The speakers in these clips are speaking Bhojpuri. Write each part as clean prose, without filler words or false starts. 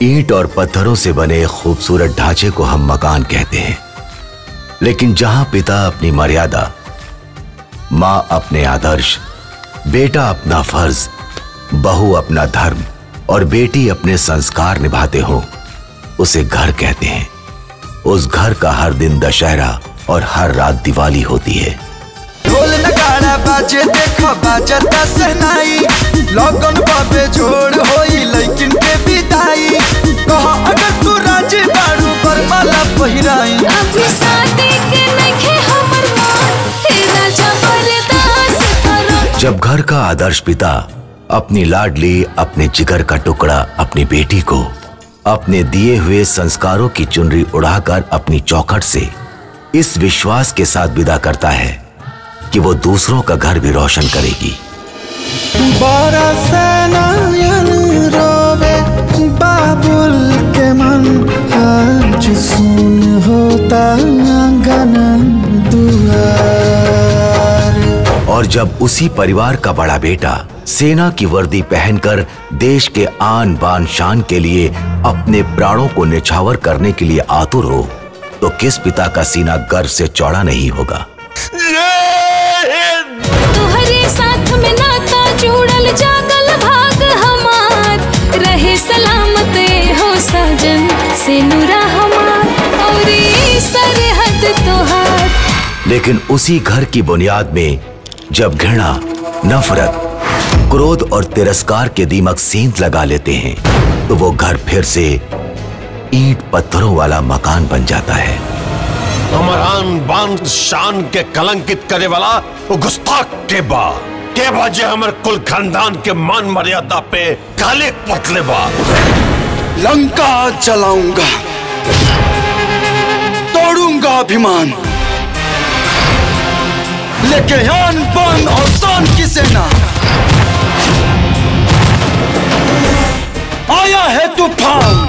ईंट और पत्थरों से बने खूबसूरत ढांचे को हम मकान कहते हैं, लेकिन जहां पिता अपनी मर्यादा, मां अपने आदर्श, बेटा अपना फर्ज, बहू अपना धर्म और बेटी अपने संस्कार निभाते हो, उसे घर कहते हैं। उस घर का हर दिन दशहरा और हर रात दिवाली होती है। ढोल नगाड़ा बाजे देखो बाजता सहनाई, लगन बाबे जोड़ होई लेकिन के विदाई। कहो अगर तू राजी बाड़ू बरमाला पहिराई, अभी शादी के नखे हमर मान, हे राजा बरदास करो। जब घर का आदर्श पिता अपनी लाडली, अपने जिगर का टुकड़ा अपनी बेटी को अपने दिए हुए संस्कारों की चुनरी उड़ाकर अपनी चौखट से इस विश्वास के साथ विदा करता है कि वो दूसरों का घर भी रोशन करेगी। रोवे बाबुल के मन, आज सुन होता आंगन दुआर। और जब उसी परिवार का बड़ा बेटा सेना की वर्दी पहनकर देश के आन बान शान के लिए अपने प्राणों को निछावर करने के लिए आतुर हो, तो किस पिता का सीना गर्व से चौड़ा नहीं होगा। तुम्हारे साथ में नाता जुड़ल जागल भाग हमार, रहे सलामत हो साजन से नूरा हमार और सरहद तोहार। लेकिन उसी घर की बुनियाद में जब घृणा, नफरत, क्रोध और तिरस्कार के दीमक सेंध लगा लेते हैं, तो वो घर फिर से ईंट पत्थरों वाला मकान बन जाता है। अमरान बान शान के कलंकित करे वाला वो गुस्ताख के बा जे हमर कुल खानदान के मान मर्यादा पे काले पटले बा। लंका जलाऊंगा, तोड़ूंगा अभिमान, लेके आन बान और शान की सेना। आया है तूफान,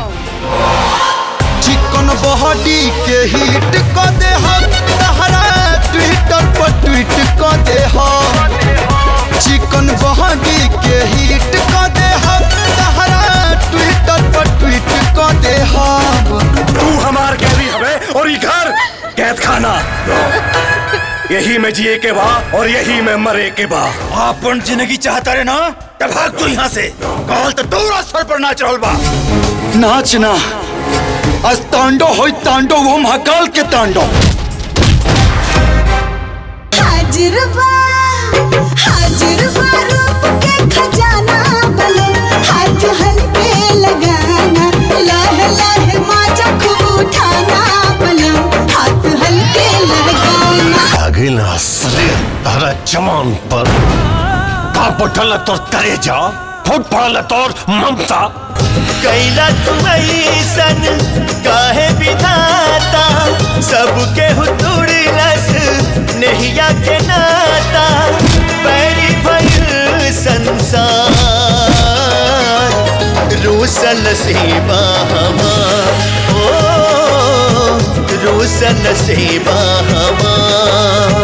चिकन बॉडी के हिट को दे हम, ट्विटर पर ट्वीट को दे हम। चिकन बॉडी के हिट को दे हम, ट्विटर पर ट्वीट को दे हम। तू हमार कैदी हवे और ये घर कैद खाना। यही में जिए के बा और यही में मरे के बा। आपन जिंदगी चाहता रे ना, तब भाग तू यहाँ से। कॉल तो दूर सर पर नाच रहल बा। नाचना आज तांडो होई, तांडो वो महाकाल के तांडो। हाजिर बा रूप के खजाना बले, हाथ हल्के लगाना, लह लह माचा खूब उठाना बले, हाथ हल्के लगाना। आगे ना सरे तारा जमान पर बाप उठल तोर करेजा, फुट पड़ल तोर ममता। कैला तुम ऐसन काहे विधाता, सबके हुतुड़ी रस नहिया के नाता। पैरी भइल संसार, रूसल सेवा हमार, ओ रूसल सेवा हमार।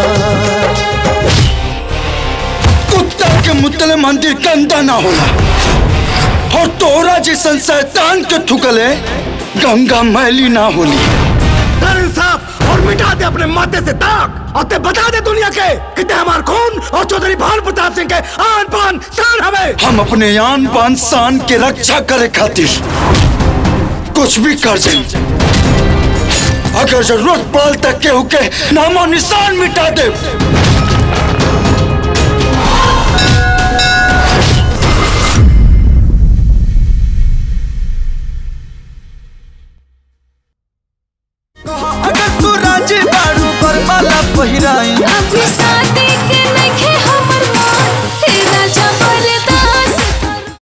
कुत्ता के मुतले मंदिर गंदा ना होला, और तोरा जैसन शैतान के थुकले गंगा मैली ना होली। इंसाफ और मिटा दे अपने माथे से दाग, और ते बता दे दुनिया के कि ते हमार खून और चौधरी भान प्रताप सिंह के आन बान शान हवे। हम अपने आन बान शान के रक्षा करे खातिर कुछ भी कर जाए। अगर जरूरत पड़ल तक केहू के नामो निशान मिटा दे। अगर तू राजी बाड़ू बरमाला पहिराई,